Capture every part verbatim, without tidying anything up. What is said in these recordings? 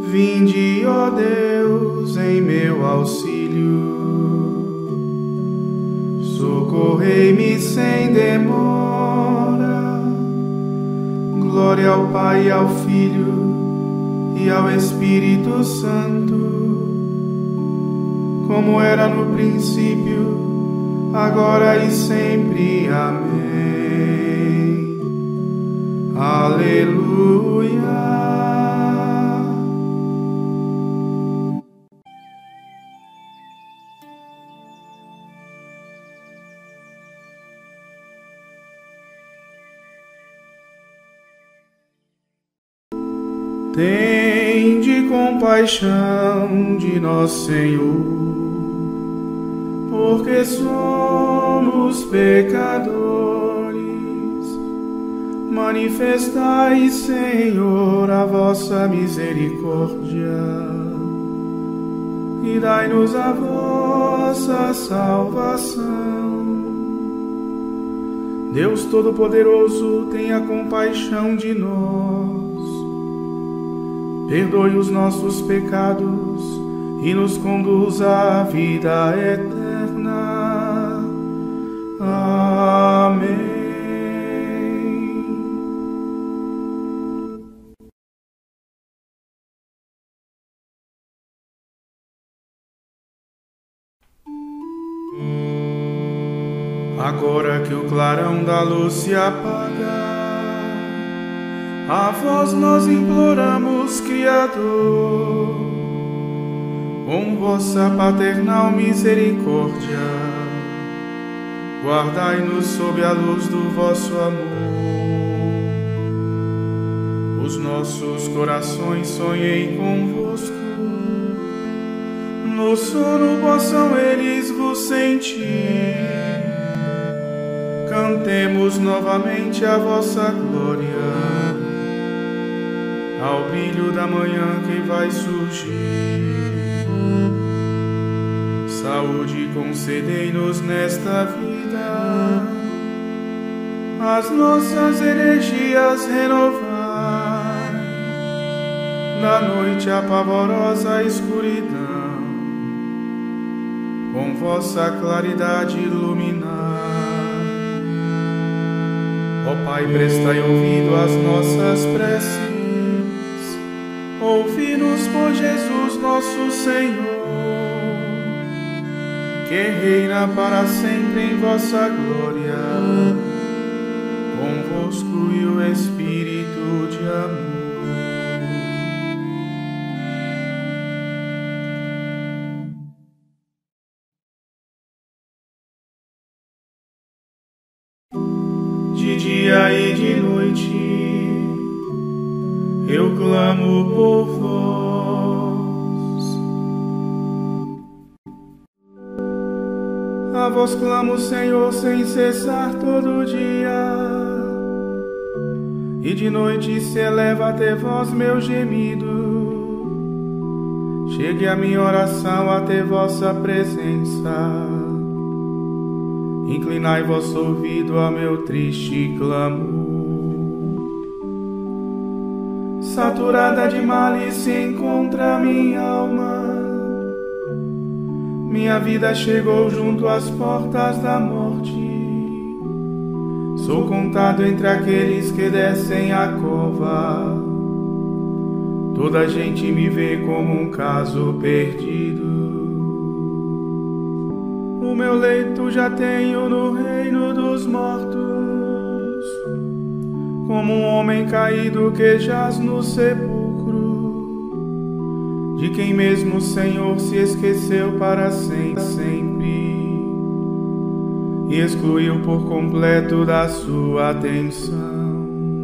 Vinde, ó Deus, em meu auxílio, socorrei-me sem demora. Glória ao Pai, e ao Filho e ao Espírito Santo, como era no princípio, agora e sempre. Amém. Aleluia. Tende compaixão de nosso Senhor, porque somos pecadores. Manifestai, Senhor, a vossa misericórdia e dai-nos a vossa salvação. Deus Todo-Poderoso, tenha compaixão de nós. Perdoe os nossos pecados e nos conduza à vida eterna. Amém. Agora que o clarão da luz se apaga, a vós nós imploramos, Criador, com vossa paternal misericórdia, guardai-nos sob a luz do vosso amor. Os nossos corações sonhem convosco, no sono possam eles vos sentir. Cantemos novamente a vossa glória, ao brilho da manhã que vai surgir. Saúde concedei-nos nesta vida, as nossas energias renovar, da noite a pavorosa escuridão, com vossa claridade iluminar. Ó Pai, prestai ouvido às nossas preces, ouvi-nos por Jesus nosso Senhor, que reina para sempre em vossa glória, convosco e o Espírito de amor. De dia e de noite eu clamo por vós. A vós clamo, Senhor, sem cessar todo dia, e de noite se eleva até vós meu gemido. Chegue a minha oração até vossa presença, inclinai vosso ouvido ao meu triste clamor. Saturada de males se encontra minha alma, minha vida chegou junto às portas da morte. Sou contado entre aqueles que descem a cova, toda a gente me vê como um caso perdido. O meu leito já tenho no reino dos mortos, como um homem caído que jaz no sepulcro, de quem mesmo o Senhor se esqueceu para sempre e excluiu por completo da sua atenção.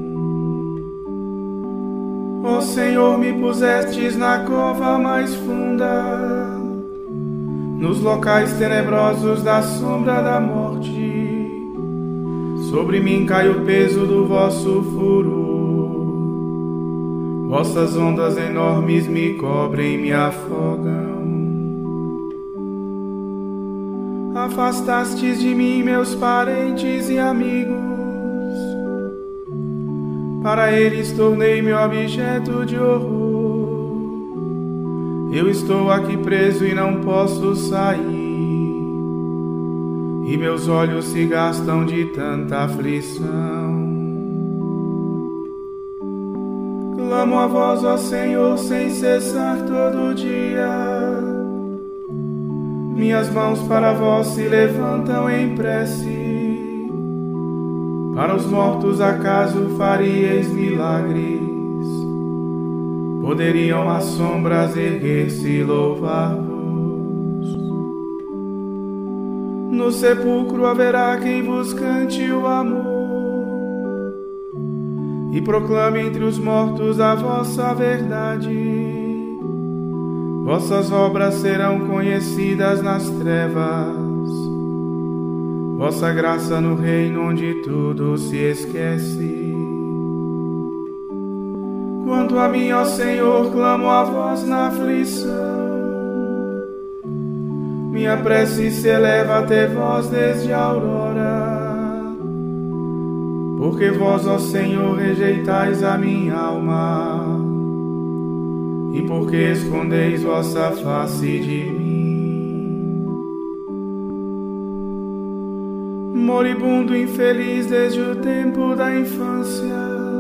Ó Senhor, me pusestes na cova mais funda, nos locais tenebrosos da sombra da morte. Sobre mim cai o peso do vosso furor, vossas ondas enormes me cobrem e me afogam. Afastastes de mim meus parentes e amigos, para eles tornei-me objeto de horror. Eu estou aqui preso e não posso sair, e meus olhos se gastam de tanta aflição. Clamo a vós, ó Senhor, sem cessar todo dia. Minhas mãos para vós se levantam em prece. Para os mortos acaso faríeis milagres? Poderiam as sombras erguer-se e louvar-vos. No sepulcro haverá quem vos cante o amor e proclame entre os mortos a vossa verdade. Vossas obras serão conhecidas nas trevas, vossa graça no reino onde tudo se esquece. Quanto a mim, ó Senhor, clamo a vós na aflição. Minha prece se eleva até vós desde a aurora. Porque vós, ó Senhor, rejeitais a minha alma, e porque escondeis vossa face de mim. Moribundo infeliz desde o tempo da infância,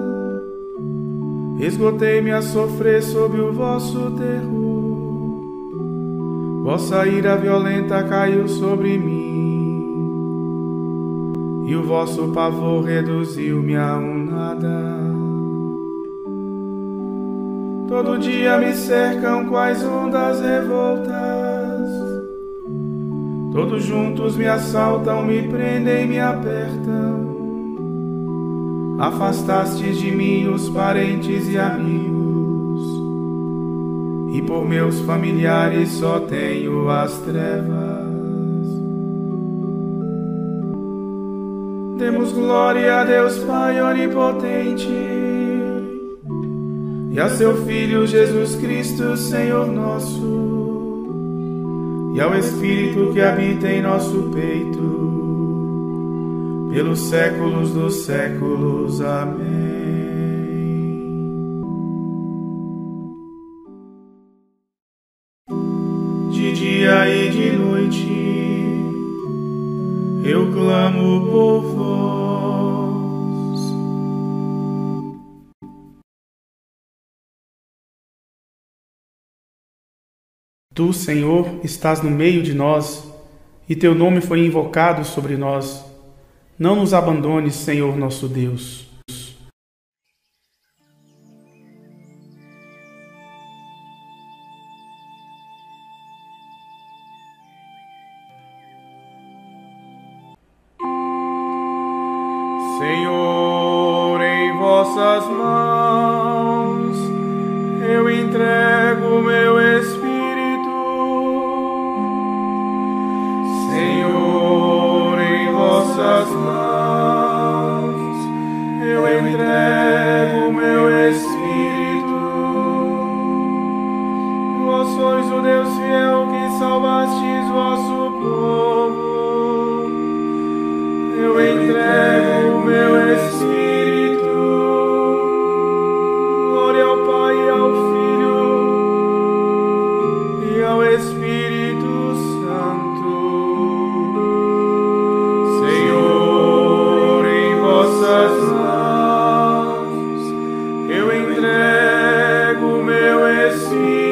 esgotei-me a sofrer sob o vosso terror. Vossa ira violenta caiu sobre mim, e o vosso pavor reduziu-me a um nada. Todo dia me cercam quais ondas revoltas, todos juntos me assaltam, me prendem, me apertam. Afastastes de mim os parentes e amigos, e por meus familiares só tenho as trevas. Demos glória a Deus Pai onipotente e a seu Filho Jesus Cristo, Senhor nosso, e ao Espírito que habita em nosso peito, pelos séculos dos séculos. Amém. De dia e de noite eu clamo por vós. Tu, Senhor, estás no meio de nós, e teu nome foi invocado sobre nós. Não nos abandones, Senhor nosso Deus. Senhor, em vossas mãos eu entrego meu espírito. Senhor, em vossas mãos eu entrego meu espírito. Vós sois o Deus fiel que salvastes vosso povo. Eu entrego o meu espírito. Glória ao Pai e ao Filho e ao Espírito Santo. Senhor, em vossas mãos eu entrego o meu espírito.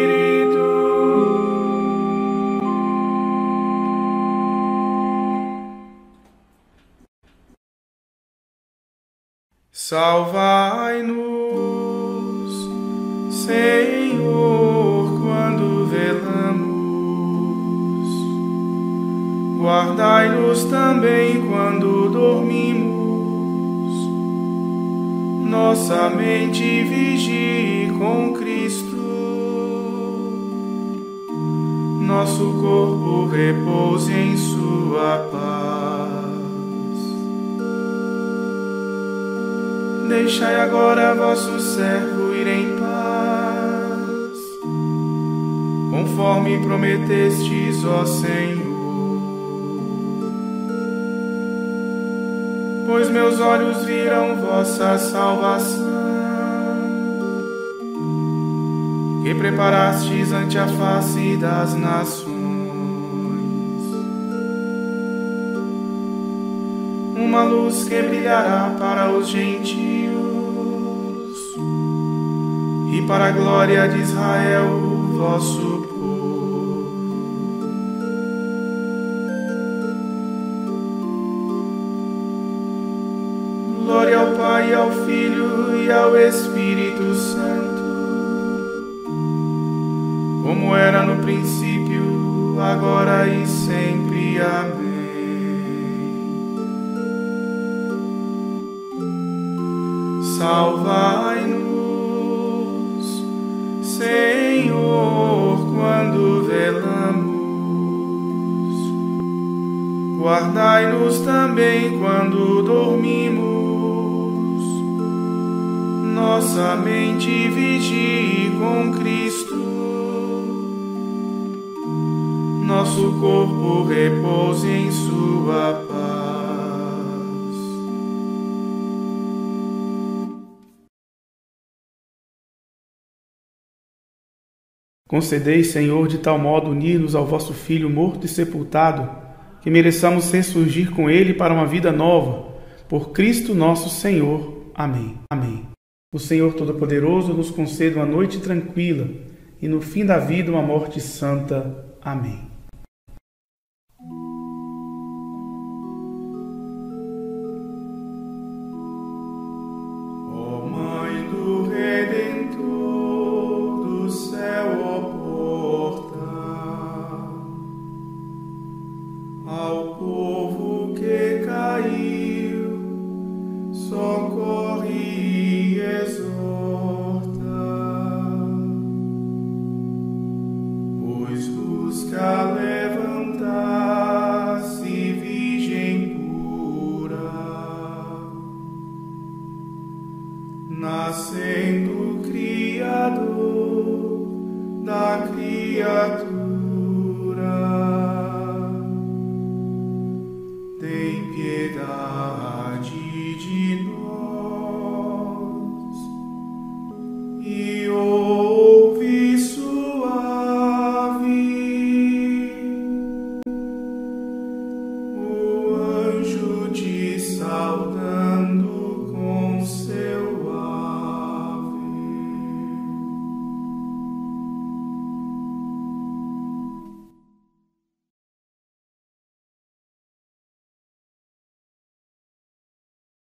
Salvai-nos, Senhor, quando velamos. Guardai-nos também quando dormimos. Nossa mente vigie com Cristo. Nosso corpo repouse em sua paz. Deixai agora vosso servo ir em paz, conforme prometestes, ó Senhor. Pois meus olhos viram vossa salvação, que preparastes ante a face das nações uma luz que brilhará para os gentios e para a glória de Israel, o vosso povo. Glória ao Pai, ao Filho e ao Espírito Santo, como era no princípio, agora e sempre. Amém. Salvai-nos, Senhor, quando velamos. Guardai-nos também quando dormimos. Nossa mente vigie com Cristo. Nosso corpo repouse em sua paz. Concedei, Senhor, de tal modo unir-nos ao vosso Filho morto e sepultado, que mereçamos ressurgir com ele para uma vida nova. Por Cristo nosso Senhor. Amém. Amém. O Senhor Todo-Poderoso nos conceda uma noite tranquila e no fim da vida uma morte santa. Amém. Ó Mãe do Redentor do céu, ó porta ao povo que caiu, socorre e exorta, pois busca levantar-se virgem pura, nascendo Criador da criatura.